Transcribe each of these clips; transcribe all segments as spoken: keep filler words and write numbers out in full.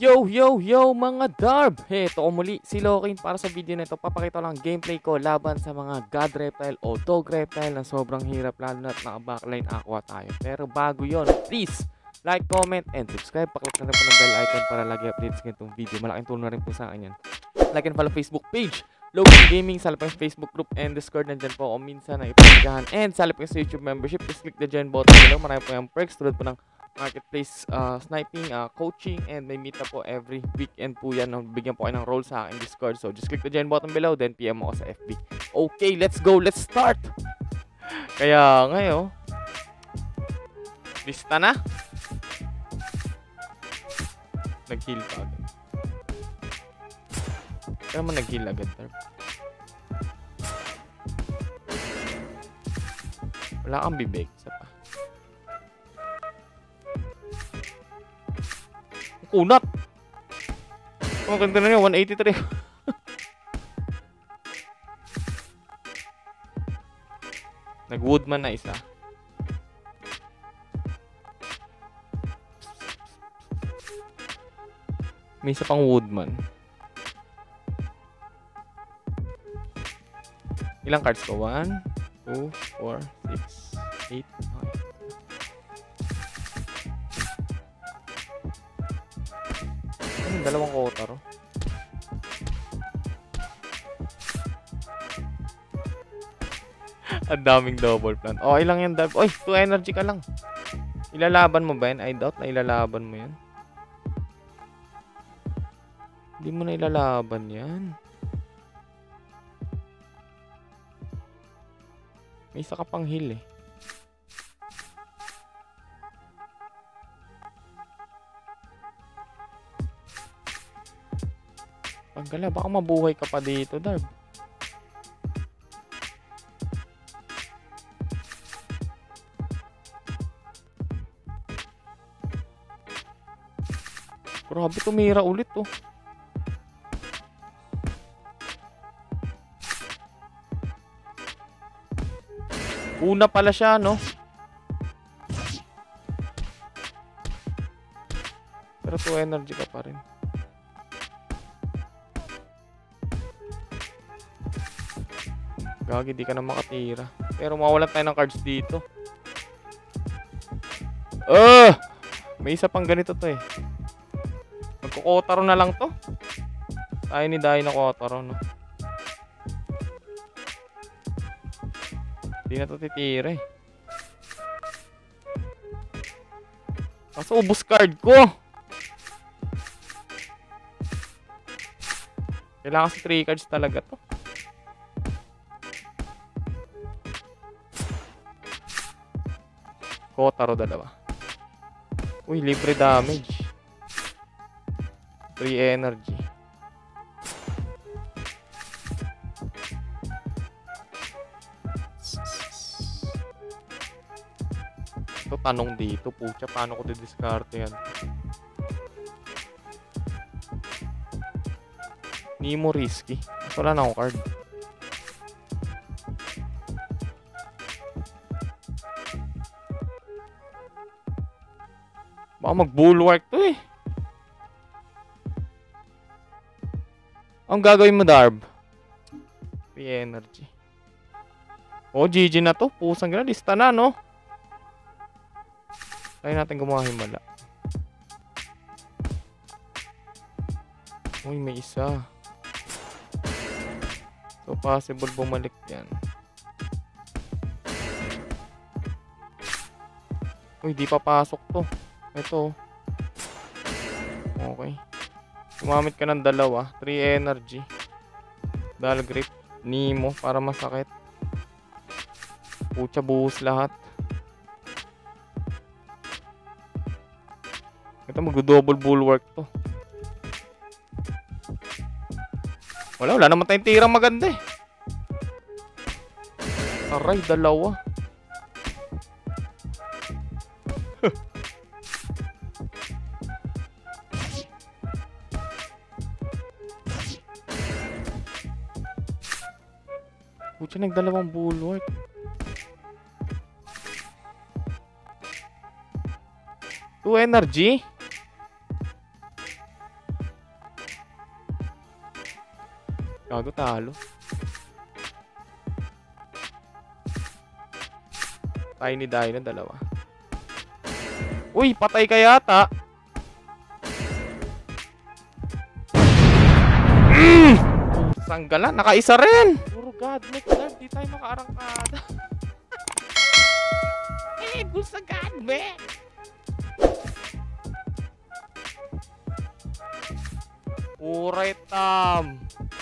Yo, yo, yo mga Darb! Heto ko muli, si Lokin para sa video na ito. Papakita lang gameplay ko laban sa mga God Reptile o Dog Reptile na sobrang hirap lalo na't naka-backline aqua tayo. Pero bago yon, please like, comment, and subscribe. Paklik na rin po ng bell icon para lagi updates ng itong video. Malaking tulong na rin po sa akin yan. Like and follow Facebook page Lokin Gaming, sa pa yung Facebook group and Discord. Nandyan po ako minsan na ipagkahan. And sa pa yung sa YouTube membership, just click the join button below. Marami po yung perks tulad po ng marketplace, uh, sniping, uh, coaching, and may meet up po every weekend po yan. Bigyan po kayo ng role sa aking Discord. So just click the join button below, then P M mo ako sa F B. Okay, let's go, let's start! Kaya ngayon, lista na. Nag-heal pa agad. Kaya naman nag-heal agad. Wala kang bibig. Isa pa. Kunat! Oh, ganda na yun. one eighty-three. Nag-woodman na isa. May isa pang woodman. Ilang cards ko? one, two, four, six, eight, nine. Dalawang Kotaro. Ang daming double plant. Okay lang yan. Oy, two energy ka lang. Ilalaban mo ba yan? I doubt na ilalaban mo yan. Hindi mo na ilalaban yan. May isa ka pang heal eh. Pagkala, baka mabuhay ka pa dito, Darb. Grabe, tumira ulit, oh. Una pala siya, no? Pero two energy ka pa rin. Gagi, di ka na makatira. Pero mawalan tayo ng cards dito. Ah! May isa pang ganito to eh. Magkukotaro na lang to. Tayo ni Dai na Kotaro, no? Di na to titira eh. Kaso ubus card ko. Kailangan kasi three cards talaga to. Kotaro dalawa. Uy, libre damage. three energy. Ito tanong dito, pucha, paano ko di-discarte yan? Nemo risky. Wala na akong card. Baka mag-bulwark to eh. Ang gagawin mo, Darb? three energy. Oh, G G na to. Pusang gano'n. Lista na, no? Try natin gumawa himala. Uy, may isa. So, possible bumalik yan. Uy, di papasok to. Ito. Okay. Gumamit ka ng dalawa. three energy. Dal grip. Nemo para masakit. Pucha, buhos lahat. Ito, mag-double bulwark to. Wala, wala naman tayong tirang maganda eh. Aray, dalawa. Pucha, nagdalawang bulwark. two energy? Gago talo. Tiny Dino, dalawa. Uy, patay ka yata. Mm! Sanggala, nakaisa rin. Puro godmech, Darb. Di tayo makaarangkada. Eh, gusto godmech. Uray tam.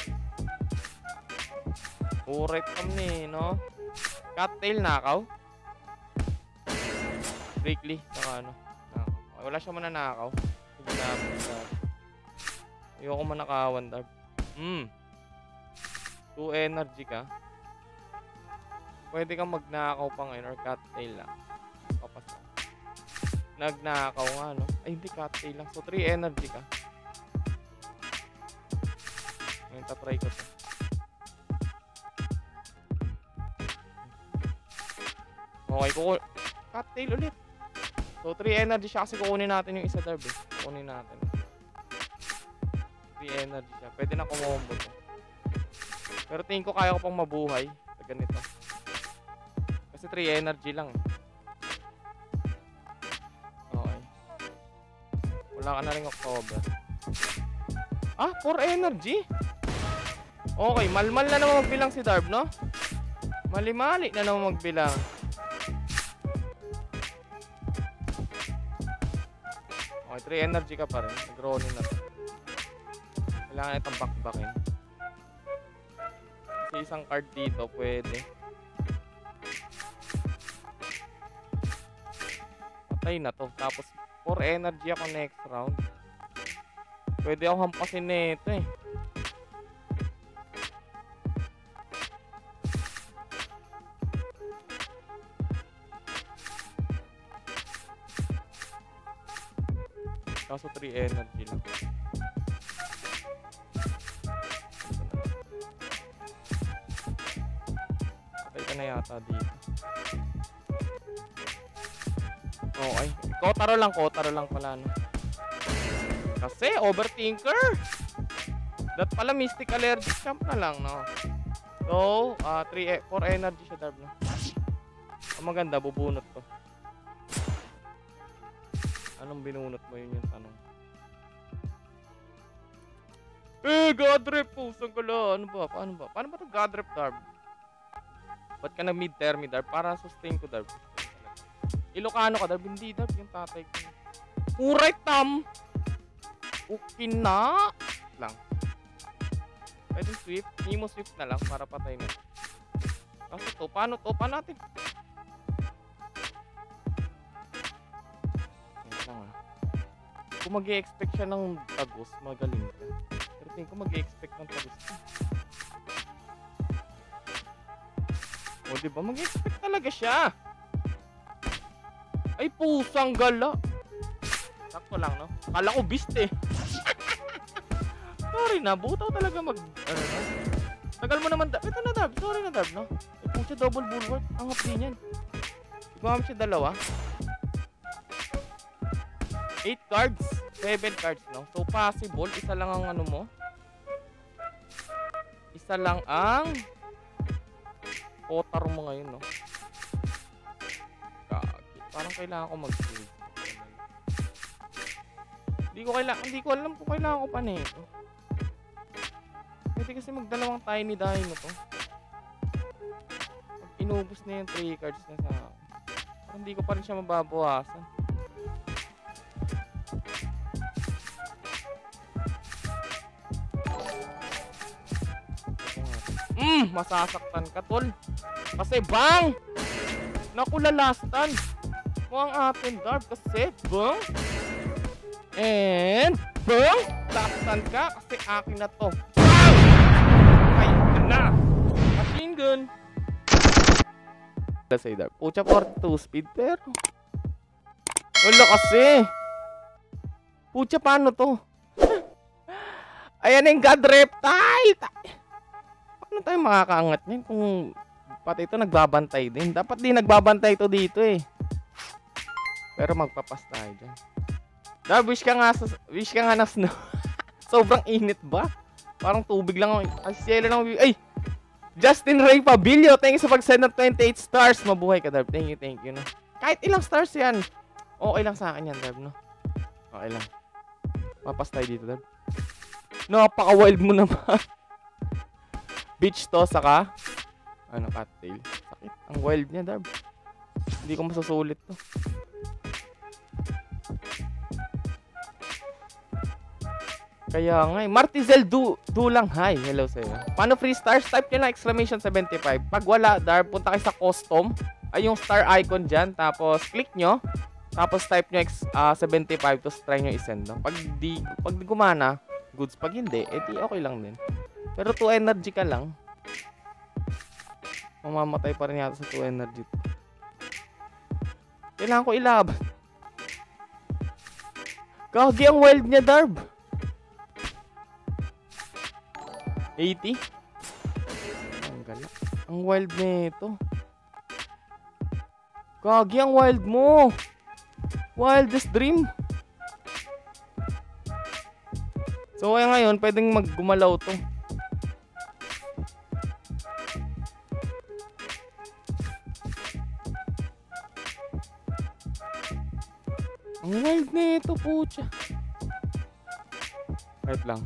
Uray tam ni, no? Cattail nakaw. Breakly, saka ano. Nakaw. Wala siya mananakaw. Sige na, Darb. Ayoko manakawan, Darb. Hmm. two energy ka. Pwede kang magnakaw pa ngayon or cattail lang. Papasa. Nagnakaw nga, no? Ay, hindi, cattail lang. So, three energy ka. Ngayon, tatry ko to. Okay, kukunin. Cattail ulit. So, three energy siya kasi kukunin natin yung isa, Darb, eh. Kukunin natin. three energy siya. Pwede na kumombo to. Pero tingin ko kaya ko pang mabuhay sa ganito. Kasi three energy lang, eh. Okay. Wala ka na rin October. Ah, four energy? Okay, malmal na naman magbilang si Darb, no? Mali-mali na naman magbilang. Okay, three energy ka pa rin. Nag-rolling na to. Kailangan itong back-backin. Kasi isang card dito, pwede. Patay na to. Tapos, four energy ako next round. Pwede ako hampasin nito, eh. Kaso three energy lang. Patay ka na yata dito. Okay. Kotaro lang, Kotaro lang pala, no? Kasi, overthinker! Dat pala, Mystic Allergic Champ na lang, no? So, uh, three, four energy siya, Darb, no? Ang maganda, bubunot to. Anong binunot mo, yun yung tanong? Eh, Godrep po! Saan ka lang? Ano ba? Paano ba? Paano ba ito Godrep, Darb? Ba't ka nag-mid-term, Darb? Para sustain ko, Darb. Ilocano ka, Darb? Hindi, Darb. Yung tatay ko. Uray, tam! Okay na! Lang. Pwede swift. Nemo swift na lang para patay na. Kasi to, paano to? Paano natin? Kung mag-i-expect siya ng tagos, magaling ka. Pero tingin ko mag-i-expect ng tagos. O, diba? Mag-i-expect talaga siya. Ay, pusang gala. Sakto lang, no? Kala ko beast, eh. Sorry na, butaw talaga mag... Ano, no? Tagal mo naman, Darb. Ito na, Darb. Sorry na, Darb, no? Ay, pucha, double bulwark. Ang hapdi niyan. Gumamit siya dalawa. eight cards. seven cards, no? So, possible. Isa lang ang ano mo. Isa lang ang Kotaro mo ngayon, no? Kaki. Parang kailangan ko mag-save. Hindi ko kailangan, hindi ko alam kung kailangan ko pa nito. Pwede kasi magdalawang Tiny Dino to. Pag inubos na yung three cards na sa akin, parang hindi ko pa rin siya mababawasan. Hmm, masasaktan ka, tol. Kasi bang! Naku, lalastan mo ang atin, Darb. Kasi bang! And bang! Lastan ka kasi akin na to. Ay, na! Machine gun! Let's say, Darb. Pucha, forty-two speed, pero... Wala kasi! Pucha, paano to? Ayan yung God Reptile! Paano tayo makakaangat niyan kung pati ito nagbabantay din? Dapat din nagbabantay ito dito, eh. Pero magpapas tayo dyan. Darb, wish ka nga, wish ka nga na snow. Sobrang init ba? Parang tubig lang. Ay, sila lang. Ay! Justin Ray Pabilio, thank you sa pag-send ng twenty-eight stars. Mabuhay ka, Darb. Thank you, thank you, no? Kahit ilang stars yan. Okay lang sa akin yan, Darb, no? Okay lang. Mapas tayo dito, Darb. Napaka-wild mo naman. Beach to, saka ano, cattail. Sakit. Ang wild niya, Darb. Hindi ko masasulit to. Kaya nga eh. Martizel do, do lang. Hi, hello sa'yo. Paano free stars? Type nyo lang exclamation seventy-five. Pag wala, Darb, punta kayo sa custom. Ay, yung star icon dyan. Tapos, click nyo. Tapos, type nyo uh, seventy-five. Tapos, try nyo isend. No? Pag di, pag di gumana, goods. Pag hindi, edi okay lang din. Pero two energy ka lang. Mamamatay pa rin yata sa two energy. Kailangan ko ilaban. Kagi ang wild niya, Darb. eighty? Ang gala. Ang wild nito. Kagi ang wild mo. Wildest dream. So kaya ngayon, pwedeng maggumalaw to. Ang wild nito, pucha. Wait lang.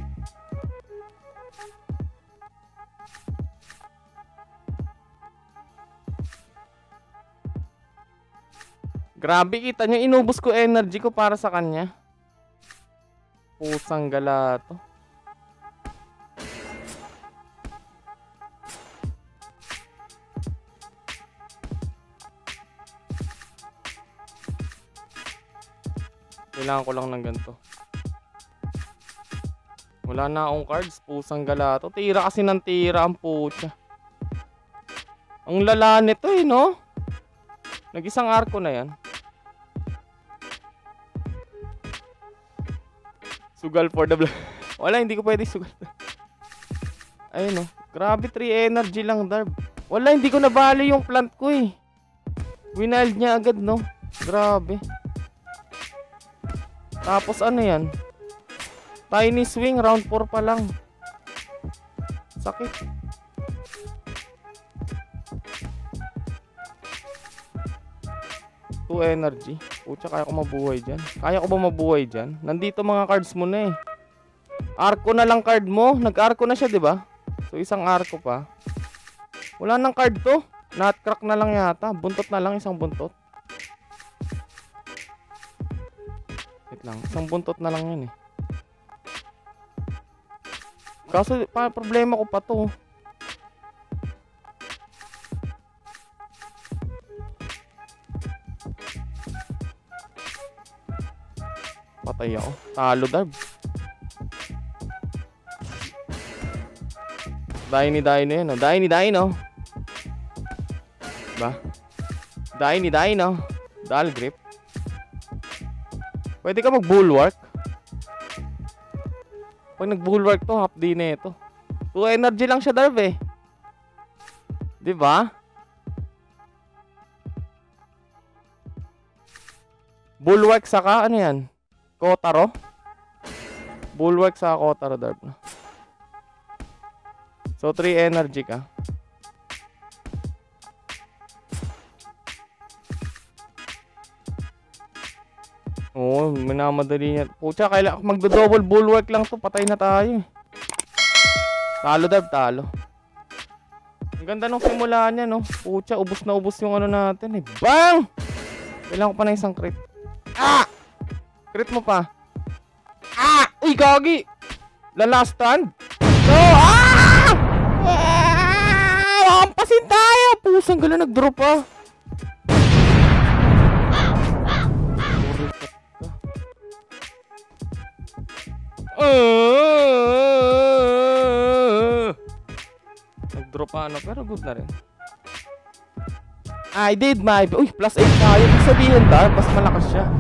Grabe, kita nyo, inubos ko energy ko para sa kanya. Pusang gala to. Kailangan ko lang ng ganito. Wala na akong cards, pusang gala to. Tira kasi ng tira ang pucha. Ang lala nito eh, no? Nag-isang arko na yan. Sugal for the blood. Wala, hindi ko pwede sugal. Ayun, no. Grabe, three energy lang, Darb. Wala, hindi ko nabali yung plant ko eh. Winild niya agad, no. Grabe. Tapos ano yan? Tiny swing, round four pa lang. Sakit. two energy. Pucha, kaya ko mabuhay dyan. Kaya ko ba mabuhay dyan? Nandito mga cards mo na eh. Arko na lang card mo. Nag-arko na siya, di ba? So, isang arko pa. Wala nang card to. Nutcrack na lang yata. Buntot na lang, isang buntot. Wait lang. Isang buntot na lang yun eh. Kaso, pa, problema ko pa to. Patay ako. Talo, Darb. Dino, Dino yun, no? Dino, Dino. Ba? Dino, Dino. Dal grip. Pwede ka mag-bulwark. Pag nag-bulwark to, half D na ito. two energy lang siya, Darb eh. Diba? Bulwark saka, ano yan? Kotaro? Bulwark sa Kotaro, Darb. So, three energy ka. Oo, minamadali niya. Pucha, kailangan magdo-double bulwark lang to. Patay na tayo. Talo, Darb, talo. Ang ganda nung simula niya, no? Pucha, ubos na ubos yung ano natin eh. Bang! Kailangan ko pa na isang crit. Ah! Crit mo pa. Ah! Uy, gagi! The last stand. No! Ah! Ah! Ampasin tayo! Pusang gala, nag-drop ah. Uh, nag-drop ano, pero good na rin. I did my... Uy, plus eight tayo. Ibig sabihin ba, mas malakas siya.